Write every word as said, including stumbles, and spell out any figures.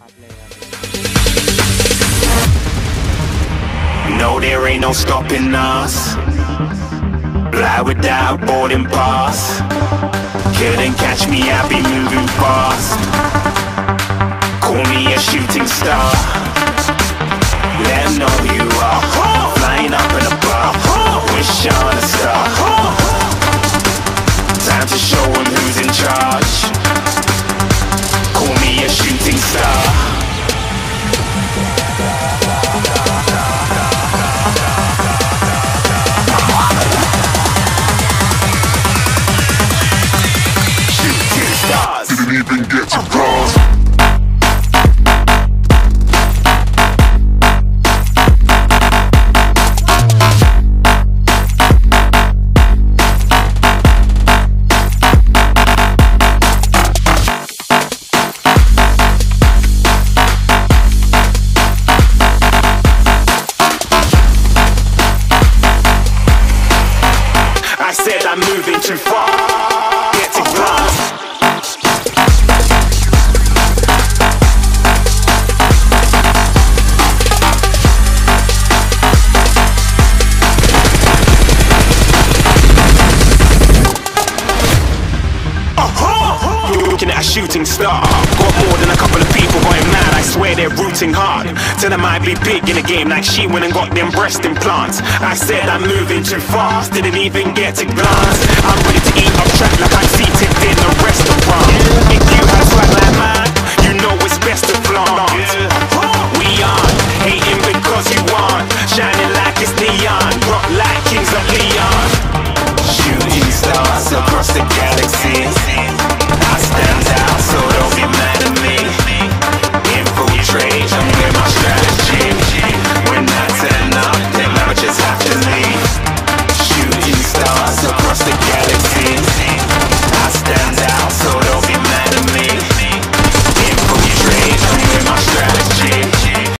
คัดเลยครับ No, there ain't no stopping us. Fly without boarding pass. Couldn't catch me, I'll be moving fast. Call me a shooting star. Let 'em know who you are. Flying up in a bar. Wish on a star. Time to show 'em who's in charge. Call me a shooting star. Shooting stars. Didn't even get to cross. I said I'm moving too far. Get to glass. Uh-huh. You're looking at a shooting star. Got more than a couple of people going mad. I swear they're rooting hard. Tell them I'd be big in the game like she went and got them breast implants. I said I'm moving too fast, didn't even get to glance. I'm ready to eat up track like I'm seated in a restaurant. If you had swag like mine, you know